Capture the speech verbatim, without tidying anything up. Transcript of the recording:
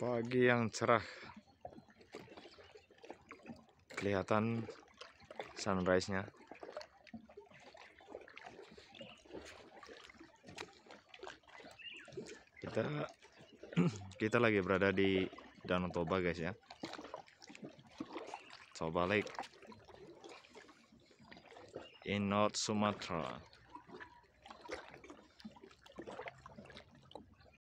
Pagi yang cerah, kelihatan sunrise-nya. Kita kita lagi berada di Danau Toba, guys ya. Toba Lake in North Sumatra.